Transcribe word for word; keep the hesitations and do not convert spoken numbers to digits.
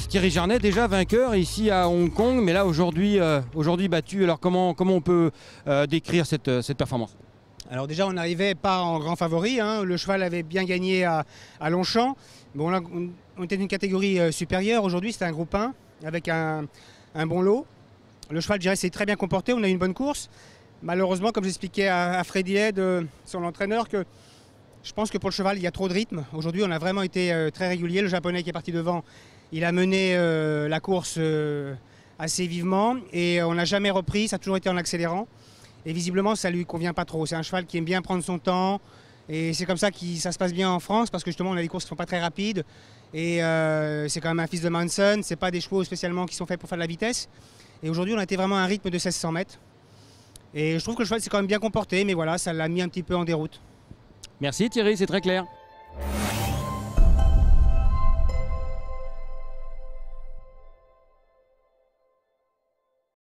Thierry Jarnet, déjà vainqueur ici à Hong Kong, mais là aujourd'hui euh, aujourd'hui battu. Alors comment, comment on peut euh, décrire cette, cette performance? Alors déjà, on n'arrivait pas en grand favori, hein. Le cheval avait bien gagné à, à Longchamp. Bon, là, on, on était d'une catégorie euh, supérieure. Aujourd'hui, c'était un groupe un avec un, un bon lot. Le cheval, je dirais, s'est très bien comporté. On a eu une bonne course. Malheureusement, comme j'expliquais à, à Freddy Head, euh, son entraîneur, que je pense que pour le cheval, il y a trop de rythme. Aujourd'hui, on a vraiment été euh, très régulier. Le Japonais qui est parti devant, il a mené euh, la course euh, assez vivement et on n'a jamais repris. Ça a toujours été en accélérant. Et visiblement, ça ne lui convient pas trop. C'est un cheval qui aime bien prendre son temps. Et c'est comme ça que ça se passe bien en France, parce que justement, on a des courses qui ne sont pas très rapides. Et euh, c'est quand même un fils de Manson. Ce n'est pas des chevaux spécialement qui sont faits pour faire de la vitesse. Et aujourd'hui, on a été vraiment à un rythme de seize cents mètres. Et je trouve que le cheval s'est quand même bien comporté, mais voilà, ça l'a mis un petit peu en déroute. Merci Thierry, c'est très clair.